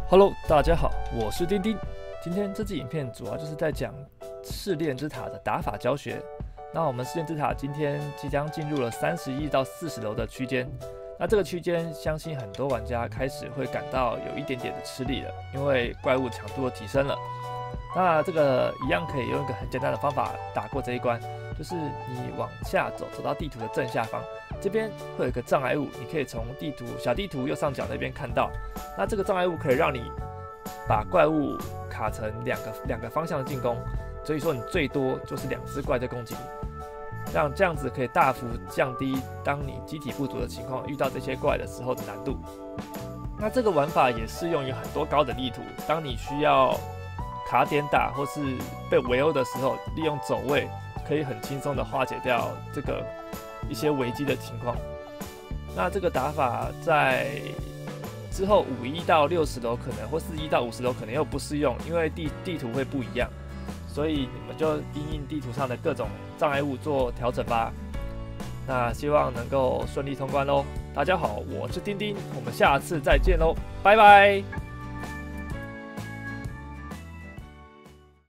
Hello，大家好，我是丁丁。今天这支影片主要就是在讲试炼之塔的打法教学。那我们试炼之塔今天即将进入了31到40楼的区间。那这个区间，相信很多玩家开始会感到有一点点的吃力了，因为怪物强度的提升了。那这个一样可以用一个很简单的方法打过这一关，就是你往下走，走到地图的正下方，这边会有一个障碍物，你可以从小地图右上角那边看到。那这个障碍物可以让你把怪物卡成两个方向的进攻，所以说你最多就是2只怪在攻击你，让这样子可以大幅降低当你机体不足的情况遇到这些怪的时候的难度。那这个玩法也适用于很多高等地图，当你需要卡点打或是被围殴的时候，利用走位可以很轻松的化解掉这个一些危机的情况。那这个打法在之后51到60楼可能，或41到50楼可能又不适用，因为地图会不一样，所以你们就因应地图上的各种障碍物做调整吧。那希望能够顺利通关喽。大家好，我是丁丁，我们下次再见喽，拜拜。